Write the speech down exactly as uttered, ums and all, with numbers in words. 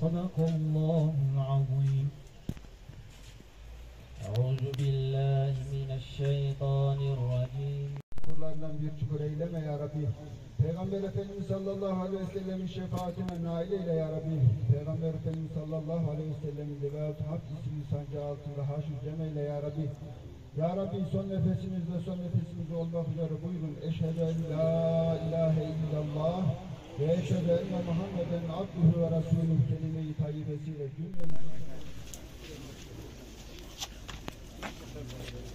صدق الله العظيم. أعوذ بالله من الشيطان الرجيم. Kullarından bir çukur eyleme ya Rabbi. Peygamber Efendimiz sallallahu aleyhi ve sellemin şefaatine nail eyle ya Rabbi. Peygamber Efendimiz sallallahu aleyhi ve sellemin levaat hak ismi sancağı altında haşr cem eyle ya Rabbi. Ya Rabbi son nefesimizde son nefesimiz olmak üzere buyurun. Eşhedü en la ilahe illallah ve eşhedü enne Muhammeden abduhu ve rasuluhu kelime-i tayyibesiyle cümlemiz.